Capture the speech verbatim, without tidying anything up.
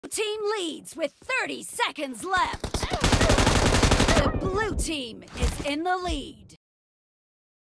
Team leads with thirty seconds left. The blue team is in the lead.